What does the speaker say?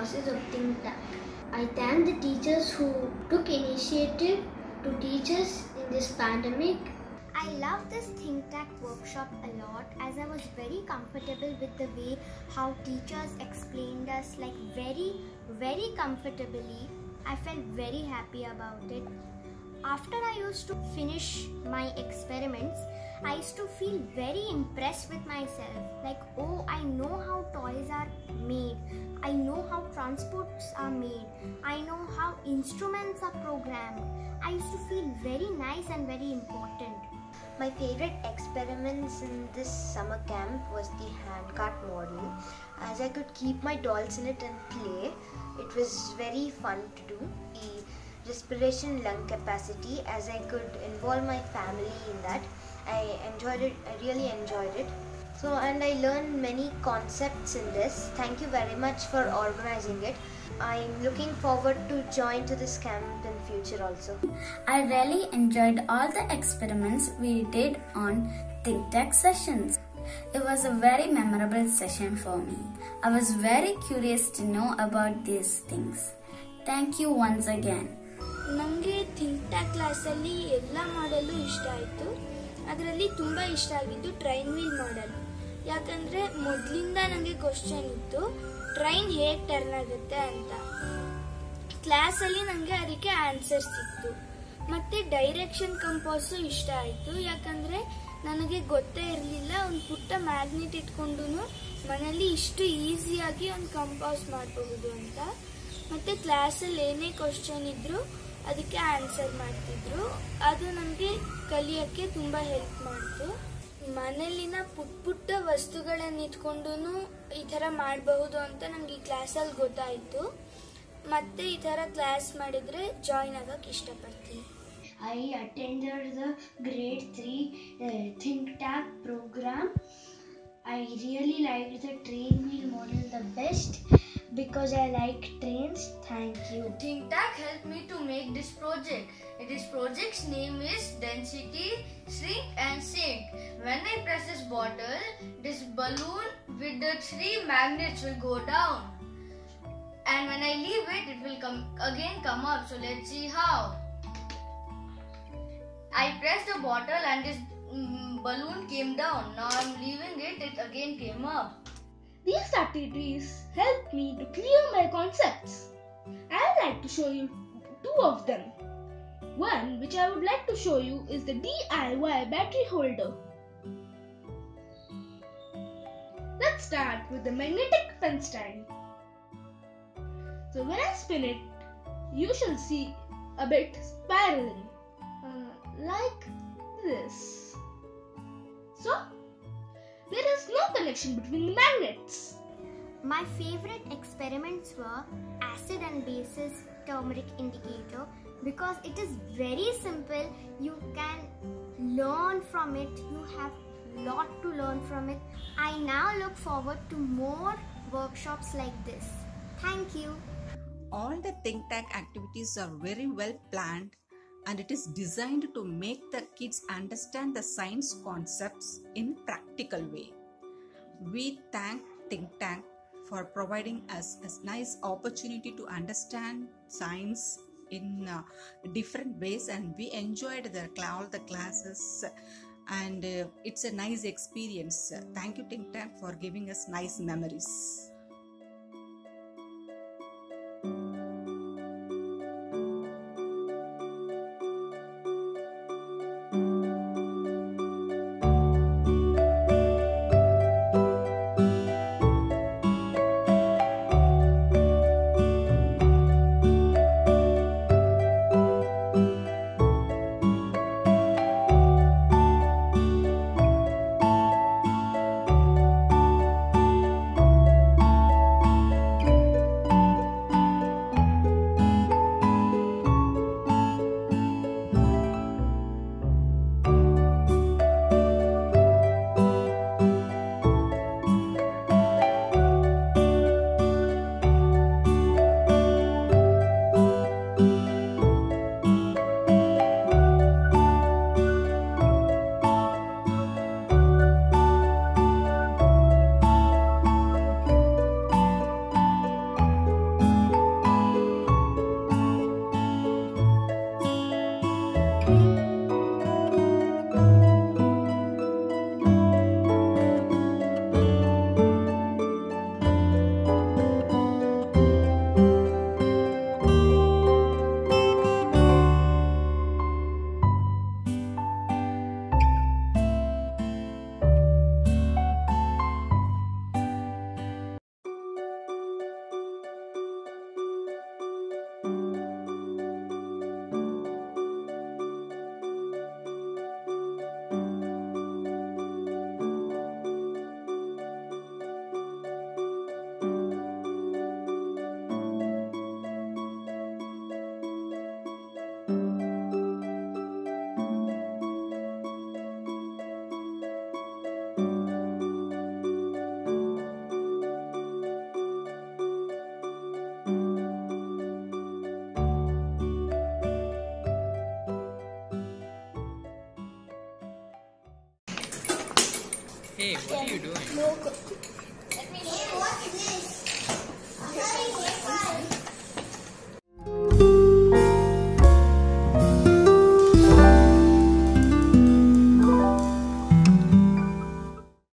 process of Think Tank. I thank the teachers who took initiative to teach us in this pandemic. I love this Think Tank workshop a lot as I was very comfortable with the way how teachers explained us like very comfortably. I felt very happy about it. After I used to finish my experiments, I used to feel very impressed with myself. Like, oh, I know how toys are made. I know how transports are made. I know how instruments are programmed. I used to feel very nice and very important. My favorite experiments in this summer camp was the handcart model, as I could keep my dolls in it and play. It was very fun to do. The respiration lung capacity, as I could involve my family in that. I enjoyed it. I really enjoyed it. And I learned many concepts in this. Thank you very much for organizing it. I'm looking forward to join to this camp in future also. I really enjoyed all the experiments we did on Think Tank sessions. It was a very memorable session for me. I was very curious to know about these things. Thank you once again. ನನಗೆ think tank ಕ್ಲಾಸಲ್ಲಿ ಎಲ್ಲ ಮಾಡಲು ಇಷ್ಟ ಆಯಿತು. ಅದರಲ್ಲಿ ತುಂಬ ಇಷ್ಟ ಆಗಿದ್ದು ಟ್ರೈನ್ ವೀಲ್ ಮಾಡಲ್. ಯಾಕಂದರೆ ಮೊದಲಿಂದ ನನಗೆ ಕ್ವಶನ್ ಇತ್ತು, ಟ್ರೈನ್ ಹೇಗೆ ಟರ್ನ್ ಆಗುತ್ತೆ ಅಂತ. ಕ್ಲಾಸಲ್ಲಿ ನನಗೆ ಅದಕ್ಕೆ ಆನ್ಸರ್ ಸಿಕ್ತು. ಮತ್ತು ಡೈರೆಕ್ಷನ್ ಕಂಪಾಸು ಇಷ್ಟ ಆಯಿತು, ಯಾಕಂದರೆ ನನಗೆ ಗೊತ್ತೇ ಇರಲಿಲ್ಲ ಒಂದು ಪುಟ್ಟ ಮ್ಯಾಗ್ನೆಟ್ ಇಟ್ಕೊಂಡು ಮನೆಯಲ್ಲಿ ಇಷ್ಟು ಈಸಿಯಾಗಿ ಒಂದು ಕಂಪಾಸ್ ಮಾಡಬಹುದು ಅಂತ. ಮತ್ತು ಕ್ಲಾಸಲ್ಲಿ ಏನೇ ಕ್ವಶನ್ ಇದ್ದರೂ ಅದಕ್ಕೆ ಆನ್ಸರ್ ಮಾಡ್ತಿದ್ರು. ಅದು ನನಗೆ ಕಲಿಯೋಕ್ಕೆ ತುಂಬ ಹೆಲ್ಪ್ ಮಾಡಿತು. ಮನೆಯಲ್ಲಿನ ಪುಟ್ಟ ವಸ್ತುಗಳನ್ನು ಇಟ್ಕೊಂಡು ಈ ಥರ ಮಾಡಬಹುದು ಅಂತ ನನಗೆ ಈ ಕ್ಲಾಸಲ್ಲಿ ಗೊತ್ತಾಯಿತು. ಮತ್ತೆ ಈ ಥರ ಕ್ಲಾಸ್ ಮಾಡಿದರೆ ಜಾಯಿನ್ ಆಗೋಕ್ಕೆ ಇಷ್ಟಪಡ್ತೀನಿ. I attended the grade 3 Think Tank program. I really liked the train wheel model the best because I like trains. Thank you. Think Tank helped me to make this project. This project's name is Density, Shrink and Sink. When I press this bottle, this balloon with the 3 magnets will go down. And when I leave it, it will come up. So let's see how. I pressed the bottle and this balloon came down. Now I'm leaving it, it again came up. These activities help me to clear my concepts. I would like to show you 2 of them. One which I would like to show you is the DIY battery holder. Let's start with the magnetic pen stand. So when I spin it, you shall see a bit spiraling. Like this. So, there is no connection between the magnets. My favorite experiments were acid and bases turmeric indicator because it is very simple. You can learn from it. You have a lot to learn from it. I now look forward to more workshops like this. Thank you. All the Think Tank activities are very well planned, and it is designed to make the kids understand the science concepts in practical way. We thank Think Tank for providing us a nice opportunity to understand science in different ways, and we enjoyed all the classes, and it's a nice experience. Thank you Think Tank for giving us nice memories. Hey, what are you doing? Look.